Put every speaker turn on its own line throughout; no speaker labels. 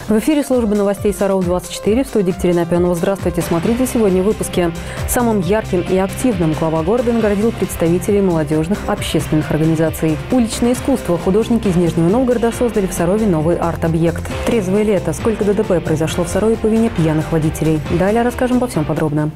В эфире службы новостей Саров-24, в студии Екатерина Пионова. Здравствуйте. Смотрите сегодня в выпуске. Самым ярким и активным глава города наградил представителей молодежных общественных организаций. Уличное искусство. Художники из Нижнего Новгорода создали в Сарове новый арт-объект. Трезвое лето. Сколько ДТП произошло в Сарове по вине пьяных водителей. Далее расскажем обо всем подробно.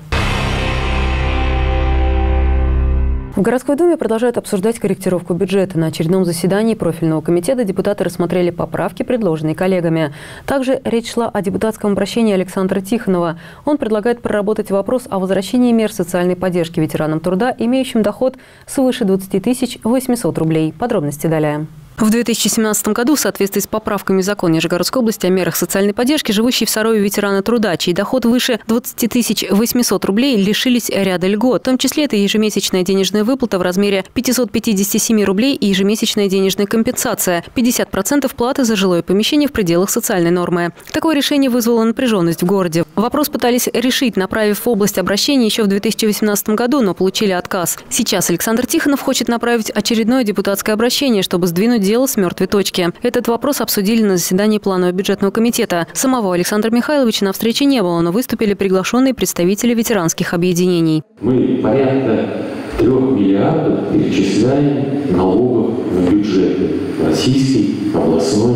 В городской думе продолжают обсуждать корректировку бюджета. На очередном заседании профильного комитета депутаты рассмотрели поправки, предложенные коллегами. Также речь шла о депутатском обращении Александра Тихонова. Он предлагает проработать вопрос о возвращении мер социальной поддержки ветеранам труда, имеющим доход свыше 20 800 рублей. Подробности далее. В 2017 году, в соответствии с поправками в закон Нижегородской области о мерах социальной поддержки, живущие в Сарове ветераны труда, чей доход выше 20 800 рублей, лишились ряда льгот. В том числе это ежемесячная денежная выплата в размере 557 рублей и ежемесячная денежная компенсация – 50% платы за жилое помещение в пределах социальной нормы. Такое решение вызвало напряженность в городе. Вопрос пытались решить, направив в область обращения еще в 2018 году, но получили отказ. Сейчас Александр Тихонов хочет направить очередное депутатское обращение, чтобы сдвинуть дело с мертвой точки. Этот вопрос обсудили на заседании планового бюджетного комитета. Самого Александра Михайловича на встрече не было, но выступили приглашенные представители ветеранских объединений.
Мы порядка 3 миллиардов перечисляем налогов в бюджеты. Российский, областной.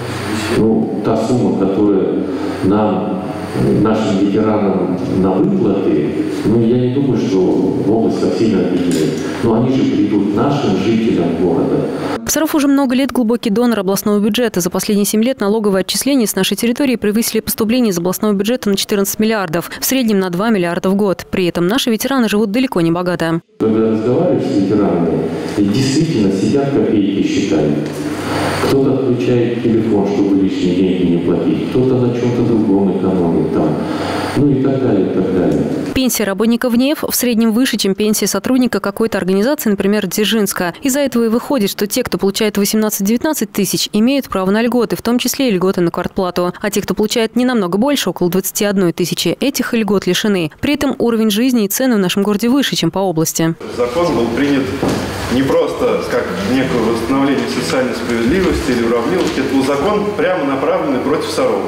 Та сумма, которая нашим ветеранам на выплаты, я не думаю, что область так сильно объединяет. Но они же придут нашим жителям города.
Саров уже много лет глубокий донор областного бюджета. За последние 7 лет налоговые отчисления с нашей территории превысили поступления из областного бюджета на 14 миллиардов, в среднем на 2 миллиарда в год. При этом наши ветераны живут далеко не богато.
Когда разговариваешь с ветеранами, и действительно сидят копейки считают. Кто-то отключает телефон, чтобы лишние деньги не платить, кто-то на чем-то другом экономит там. И так далее, и так далее.
Пенсия работников НИЭФ в среднем выше, чем пенсия сотрудника какой-то организации, например, Дзержинска. Из-за этого и выходит, что те, кто получает 18-19 тысяч, имеют право на льготы, в том числе и льготы на квартплату. А те, кто получает не намного больше, около 21 тысячи, этих льгот лишены. При этом уровень жизни и цены в нашем городе выше, чем по области.
Закон был принят не просто как некое восстановление социальной справедливости или уравниловки. Это был закон, прямо направленный против Сарова.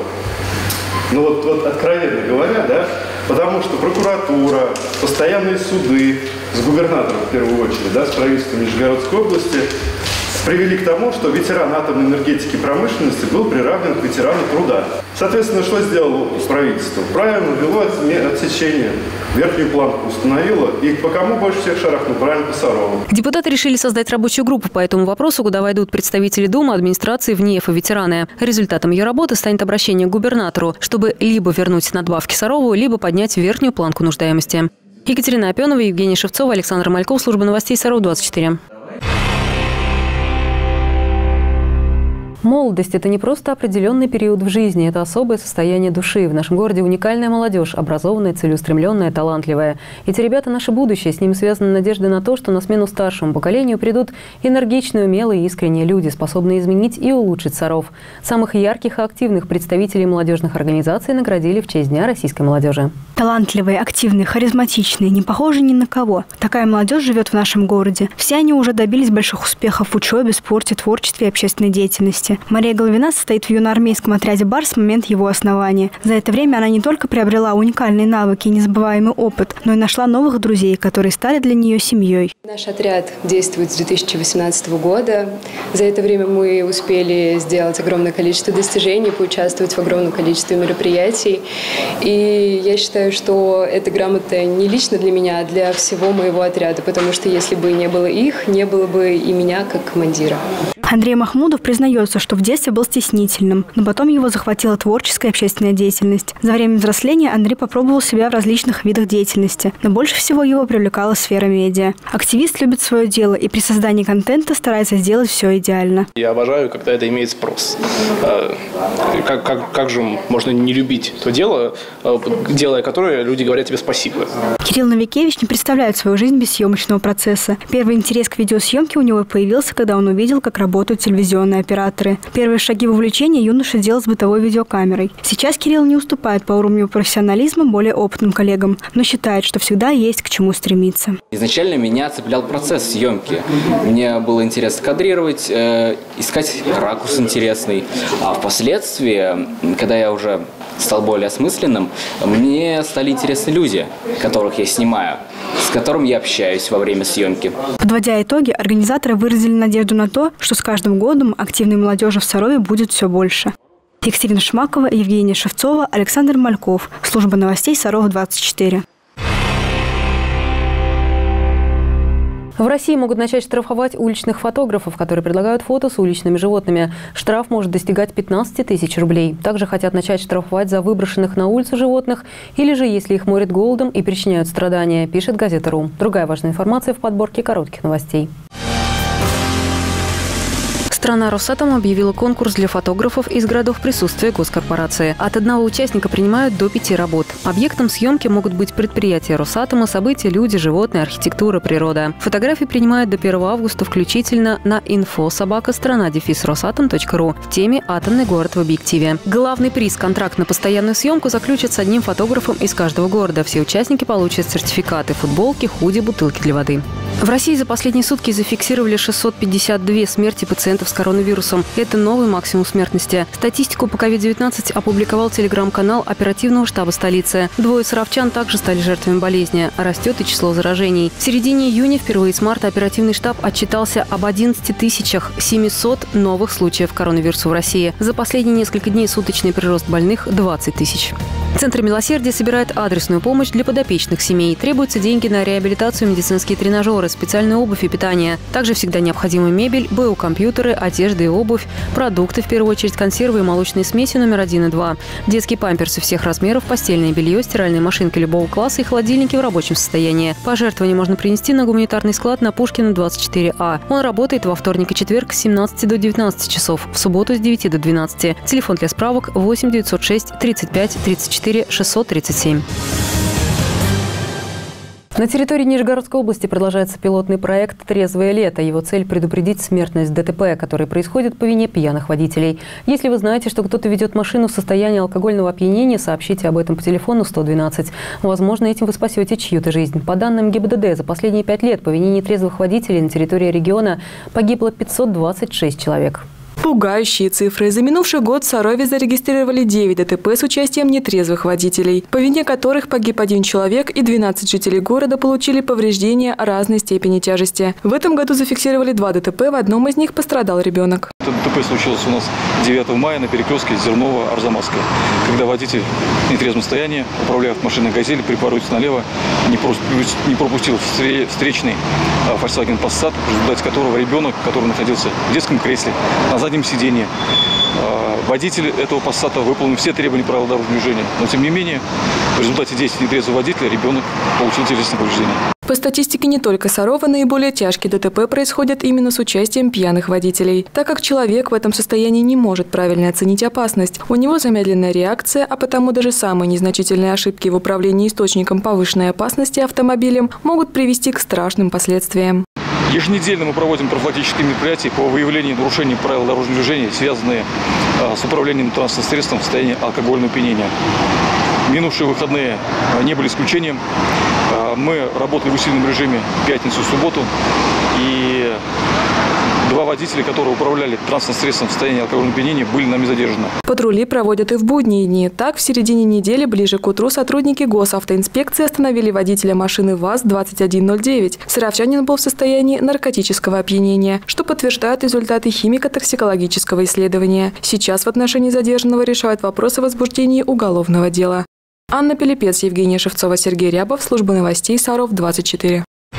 Откровенно говоря, потому что прокуратура, постоянные суды, с губернатором в первую очередь, с правительством Нижегородской области, привели к тому, что ветеран атомной энергетики и промышленности был приравнен к ветерану труда. Соответственно, что сделало правительство? Правильно ввело отсечение, верхнюю планку установило, и по кому больше всех шарахнул? Правильно, по Сарову.
Депутаты решили создать рабочую группу по этому вопросу, куда войдут представители Думы, администрации, ВНИЭФ и ветераны. Результатом ее работы станет обращение к губернатору, чтобы либо вернуть надбавки Сарову, либо поднять верхнюю планку нуждаемости. Екатерина Пионова, Евгений Шевцов, Александр Мальков, служба новостей Саров-24. Молодость – это не просто определенный период в жизни, это особое состояние души. В нашем городе уникальная молодежь, образованная, целеустремленная, талантливая. Эти ребята – наше будущее. С ними связана надежда на то, что на смену старшему поколению придут энергичные, умелые и искренние люди, способные изменить и улучшить Саров. Самых ярких и активных представителей молодежных организаций наградили в честь Дня российской молодежи.
Талантливые, активные, харизматичные, не похожи ни на кого. Такая молодежь живет в нашем городе. Все они уже добились больших успехов в учебе, спорте, творчестве и общественной деятельности. Мария Головина состоит в юноармейском отряде «Барс» с момента его основания. За это время она не только приобрела уникальные навыки и незабываемый опыт, но и нашла новых друзей, которые стали для нее семьей.
Наш отряд действует с 2018 года. За это время мы успели сделать огромное количество достижений, поучаствовать в огромном количестве мероприятий. И я считаю, что эта грамота не лично для меня, а для всего моего отряда, потому что если бы не было их, не было бы и меня как командира.
Андрей Махмудов признается, что в детстве был стеснительным, но потом его захватила творческая и общественная деятельность. За время взросления Андрей попробовал себя в различных видах деятельности, но больше всего его привлекала сфера медиа. Активист любит свое дело и при создании контента старается сделать все идеально.
Я обожаю, когда это имеет спрос. Как же можно не любить то дело, делая которое люди говорят тебе спасибо.
Кирилл Новикевич не представляет свою жизнь без съемочного процесса. Первый интерес к видеосъемке у него появился, когда он увидел, как работает работают телевизионные операторы. Первые шаги в увлечении юноша делал с бытовой видеокамерой. Сейчас Кирилл не уступает по уровню профессионализма более опытным коллегам, но считает, что всегда есть к чему стремиться.
Изначально меня цеплял процесс съемки. Мне было интересно кадрировать, искать ракурс интересный. А впоследствии, когда я уже стал более осмысленным, мне стали интересны люди, которых я снимаю, с которыми я общаюсь во время съемки.
Подводя итоги, организаторы выразили надежду на то, что с каждым годом активной молодежи в Сарове будет все больше. Екатерина Шмакова, Евгения Шевцова, Александр Мальков. Служба новостей Сарова-24.
В России могут начать штрафовать уличных фотографов, которые предлагают фото с уличными животными. Штраф может достигать 15 тысяч рублей. Также хотят начать штрафовать за выброшенных на улицу животных или же если их морят голодом и причиняют страдания, пишет газета.ру. Другая важная информация в подборке коротких новостей. Страна Росатом объявила конкурс для фотографов из городов присутствия госкорпорации. От одного участника принимают до 5 работ. Объектом съемки могут быть предприятия Росатома, события, люди, животные, архитектура, природа. Фотографии принимают до 1 августа включительно на info@strana-rosatom.ru в теме «Атомный город в объективе». Главный приз – контракт на постоянную съемку смягчат с одним фотографом из каждого города. Все участники получат сертификаты, футболки, худи, бутылки для воды. В России за последние сутки зафиксировали 652 смерти пациентов с коронавирусом. Это новый максимум смертности. Статистику по COVID-19 опубликовал телеграм-канал оперативного штаба столицы. 2 саровчан также стали жертвами болезни. Растет и число заражений. В середине июня, впервые с марта, оперативный штаб отчитался об 11 700 новых случаев коронавируса в России. За последние несколько дней суточный прирост больных – 20 тысяч. Центр милосердия собирает адресную помощь для подопечных семей. Требуются деньги на реабилитацию, медицинские тренажеры, специальную обувь и питание. Также всегда необходима мебель, биокомпьютеры, одежда и обувь, продукты, в первую очередь консервы и молочные смеси номер 1 и 2, детские памперсы всех размеров, постельное белье, стиральные машинки любого класса и холодильники в рабочем состоянии. Пожертвования можно принести на гуманитарный склад на Пушкина, 24А. Он работает во вторник и четверг с 17 до 19 часов, в субботу с 9 до 12. Телефон для справок 8 906 35 34 637. На территории Нижегородской области продолжается пилотный проект «Трезвое лето». Его цель – предупредить смертность ДТП, которые происходят по вине пьяных водителей. Если вы знаете, что кто-то ведет машину в состоянии алкогольного опьянения, сообщите об этом по телефону 112. Возможно, этим вы спасете чью-то жизнь. По данным ГИБДД, за последние 5 лет по вине нетрезвых водителей на территории региона погибло 526 человек.
Пугающие цифры. За минувший год в Сарове зарегистрировали 9 ДТП с участием нетрезвых водителей, по вине которых погиб 1 человек и 12 жителей города получили повреждения разной степени тяжести. В этом году зафиксировали 2 ДТП, в одном из них пострадал ребенок.
ДТП случилось у нас 9 мая на перекрестке Зерново-Арзамасская, когда водитель в нетрезвом состоянии, управляя машиной «Газель», припарывается налево, не пропустил встречный Volkswagen Passat, в результате которого ребенок, который находился в детском кресле, на заднем сиденье. Водитель этого Passat выполнил все требования правил дорожного движения, но тем не менее в результате действий нетрезвого водителя ребенок получил телесное повреждение.
По статистике не только Сарова, наиболее тяжкие ДТП происходят именно с участием пьяных водителей, так как человек в этом состоянии не может правильно оценить опасность. У него замедленная реакция, а потому даже самые незначительные ошибки в управлении источником повышенной опасности автомобилем могут привести к страшным последствиям.
Еженедельно мы проводим профилактические мероприятия по выявлению нарушений правил дорожного движения, связанные с управлением транспортным средством в состоянии алкогольного опьянения. Минувшие выходные не были исключением. Мы работали в усиленном режиме в пятницу и субботу. И 2 водителя, которые управляли транспортным средством в состоянии алкогольного опьянения, были нами задержаны.
Патрули проводят и в будние дни. Так, в середине недели, ближе к утру, сотрудники госавтоинспекции остановили водителя машины ВАЗ-2109. Саровчанин был в состоянии наркотического опьянения, что подтверждают результаты химико-токсикологического исследования. Сейчас в отношении задержанного решают вопрос о возбуждении уголовного дела. Анна Пилипец, Евгения Шевцова, Сергей Рябов. Служба новостей Саров-24.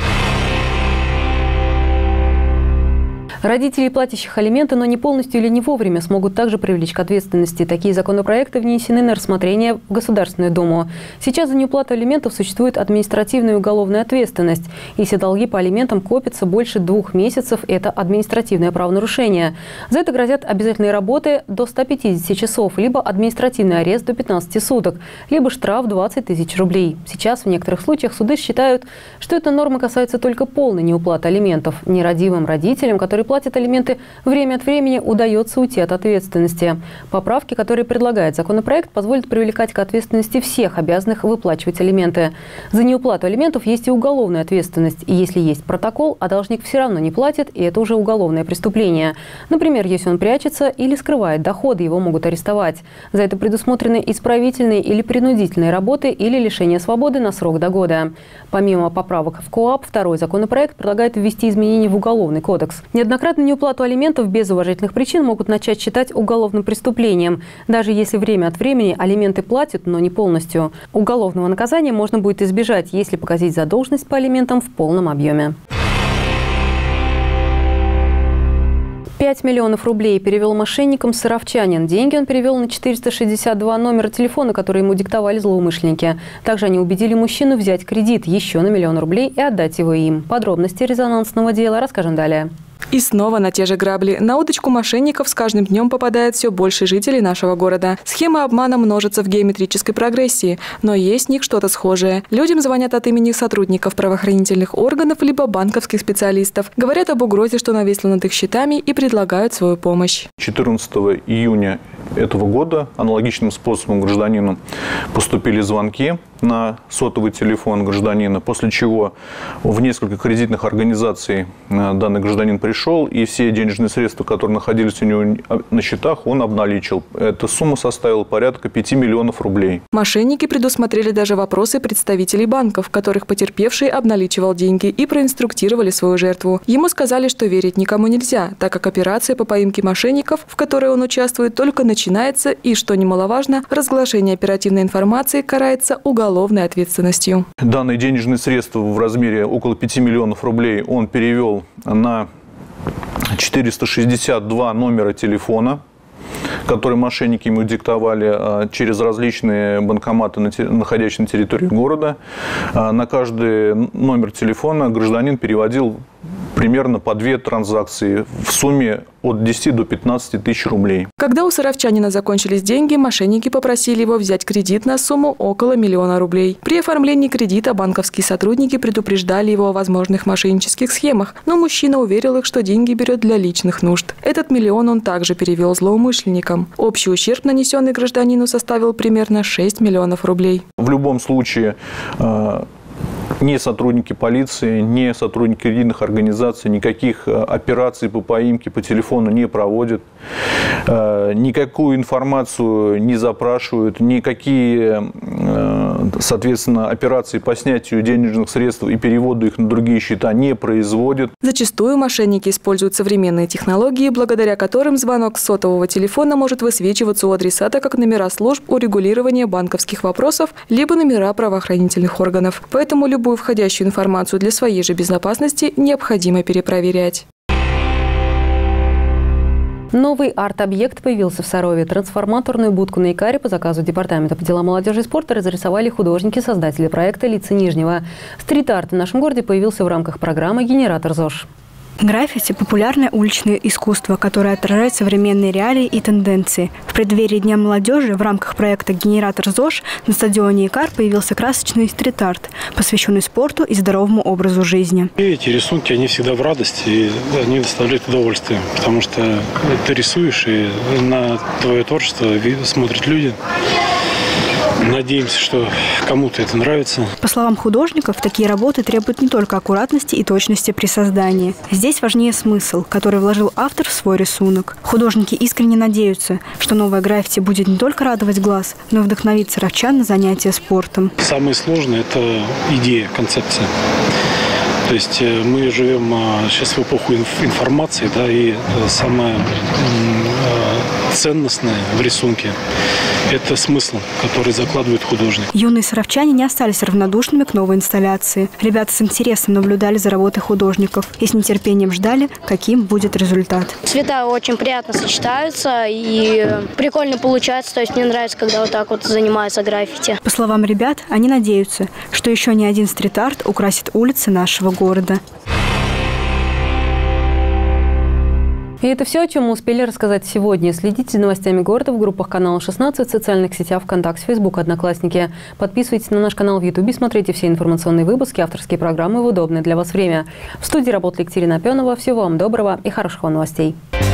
Родителей, платящих алименты, но не полностью или не вовремя, смогут также привлечь к ответственности. Такие законопроекты внесены на рассмотрение в Государственную Думу. Сейчас за неуплату алиментов существует административная и уголовная ответственность. Если долги по алиментам копятся больше 2 месяцев, это административное правонарушение. За это грозят обязательные работы до 150 часов, либо административный арест до 15 суток, либо штраф 20 тысяч рублей. Сейчас в некоторых случаях суды считают, что эта норма касается только полной неуплаты алиментов. Нерадивым родителям, которые платят алименты время от времени, удается уйти от ответственности. Поправки, которые предлагает законопроект, позволят привлекать к ответственности всех обязанных выплачивать алименты. За неуплату алиментов есть и уголовная ответственность. И если есть протокол, а должник все равно не платит, и это уже уголовное преступление. Например, если он прячется или скрывает доходы, его могут арестовать. За это предусмотрены исправительные или принудительные работы или лишение свободы на срок до года. Помимо поправок в КоАП, второй законопроект предлагает ввести изменения в Уголовный кодекс. Неоднократно неуплату алиментов без уважительных причин могут начать считать уголовным преступлением, даже если время от времени алименты платят, но не полностью. Уголовного наказания можно будет избежать, если погасить задолженность по алиментам в полном объеме. 5 миллионов рублей перевел мошенникам саровчанин. Деньги он перевел на 462 номера телефона, которые ему диктовали злоумышленники. Также они убедили мужчину взять кредит еще на 1 миллион рублей и отдать его им. Подробности резонансного дела расскажем далее.
И снова на те же грабли. На удочку мошенников с каждым днем попадает все больше жителей нашего города. Схемы обмана множатся в геометрической прогрессии, но есть в них что-то схожее. Людям звонят от имени сотрудников правоохранительных органов либо банковских специалистов. Говорят об угрозе, что нависло над их счетами, и предлагают свою помощь.
14 июня этого года аналогичным способом гражданину поступили звонки на сотовый телефон гражданина, после чего в несколько кредитных организаций данный гражданин пришел, и все денежные средства, которые находились у него на счетах, он обналичил. Эта сумма составила порядка 5 миллионов рублей.
Мошенники предусмотрели даже вопросы представителей банков, которых потерпевший обналичивал деньги, и проинструктировали свою жертву. Ему сказали, что верить никому нельзя, так как операция по поимке мошенников, в которой он участвует, только начинается, и, что немаловажно, разглашение оперативной информации карается уголовной ответственностью.
Данные денежные средства в размере около 5 миллионов рублей он перевел на 462 номера телефона, которые мошенники ему диктовали через различные банкоматы, находящиеся на территории города. На каждый номер телефона гражданин переводил примерно по 2 транзакции в сумме от 10 до 15 тысяч рублей.
Когда у саровчанина закончились деньги, мошенники попросили его взять кредит на сумму около 1 миллиона рублей. При оформлении кредита банковские сотрудники предупреждали его о возможных мошеннических схемах, но мужчина уверил их, что деньги берет для личных нужд. Этот 1 миллион он также перевел злоумышленникам. Общий ущерб, нанесенный гражданину, составил примерно 6 миллионов рублей.
В любом случае, ни сотрудники полиции, ни сотрудники кредитных организаций никаких операций по поимке по телефону не проводят, никакую информацию не запрашивают, никакие, соответственно, операции по снятию денежных средств и переводу их на другие счета не производят.
Зачастую мошенники используют современные технологии, благодаря которым звонок с сотового телефона может высвечиваться у адресата как номера служб урегулирования банковских вопросов, либо номера правоохранительных органов. Поэтому любую входящую информацию для своей же безопасности необходимо перепроверять.
Новый арт-объект появился в Сарове. Трансформаторную будку на Икаре по заказу Департамента по делам молодежи и спорта разрисовали художники-создатели проекта «Лица Нижнего». Стрит-арт в нашем городе появился в рамках программы «Генератор ЗОЖ».
Граффити – популярное уличное искусство, которое отражает современные реалии и тенденции. В преддверии Дня молодежи в рамках проекта «Генератор ЗОЖ» на стадионе Икар появился красочный стрит-арт, посвященный спорту и здоровому образу жизни.
И эти рисунки, они всегда в радости, и они доставляют удовольствие, потому что ты рисуешь, и на твое творчество смотрят люди. Надеемся, что кому-то это нравится.
По словам художников, такие работы требуют не только аккуратности и точности при создании. Здесь важнее смысл, который вложил автор в свой рисунок. Художники искренне надеются, что новое граффити будет не только радовать глаз, но и вдохновить саровчан на занятия спортом.
Самое сложное – это идея, концепция. То есть мы живем сейчас в эпоху информации, да, и самое ценностное в рисунке – это смысл, который закладывает художник.
Юные саровчане не остались равнодушными к новой инсталляции. Ребята с интересом наблюдали за работой художников и с нетерпением ждали, каким будет результат.
Цвета очень приятно сочетаются и прикольно получается. То есть мне нравится, когда вот так вот занимаются граффити.
По словам ребят, они надеются, что еще не один стрит-арт украсит улицы нашего города.
И это все, о чем мы успели рассказать сегодня. Следите за новостями города в группах канала 16, в социальных сетях ВКонтакте, Фейсбук, Одноклассники. Подписывайтесь на наш канал в Ютубе, смотрите все информационные выпуски, авторские программы в удобное для вас время. В студии работала Екатерина Опенова. Всего вам доброго и хороших вам новостей.